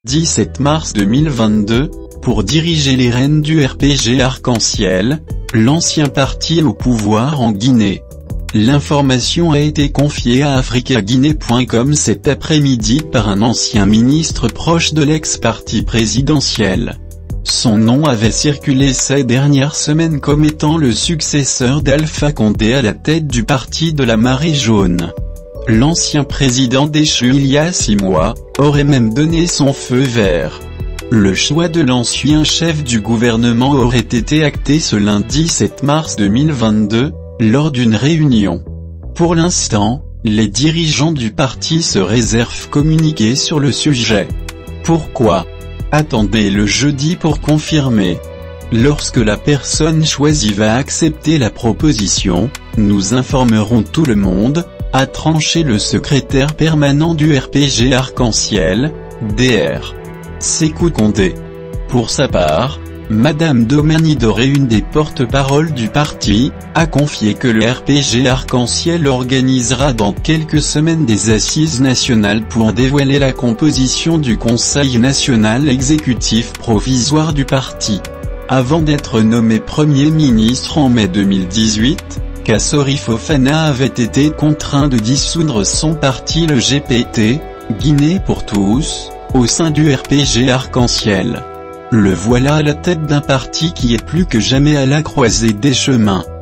17 mars 2022, pour diriger les rênes du RPG Arc-en-Ciel, l'ancien parti au pouvoir en Guinée. L'information a été confiée à africaguinée.com cet après-midi par un ancien ministre proche de l'ex-parti présidentiel. Son nom avait circulé ces dernières semaines comme étant le successeur d'Alpha Condé à la tête du parti de la Marée jaune. L'ancien président déchu il y a 6 mois, aurait même donné son feu vert. Le choix de l'ancien chef du gouvernement aurait été acté ce lundi 7 mars 2022, lors d'une réunion. Pour l'instant, les dirigeants du parti se réservent communiquer sur le sujet. Pourquoi? Attendez le jeudi pour confirmer. Lorsque la personne choisie va accepter la proposition, nous informerons tout le monde, a tranché le secrétaire permanent du RPG Arc-en-Ciel, Dr. Sékou Condé. Pour sa part, Madame Domani Doré, une des porte-paroles du parti, a confié que le RPG Arc-en-Ciel organisera dans quelques semaines des assises nationales pour dévoiler la composition du Conseil national exécutif provisoire du parti. Avant d'être nommé Premier ministre en mai 2018, Kassori Fofana avait été contraint de dissoudre son parti le GPT, Guinée pour tous, au sein du RPG Arc-en-Ciel. Le voilà à la tête d'un parti qui est plus que jamais à la croisée des chemins.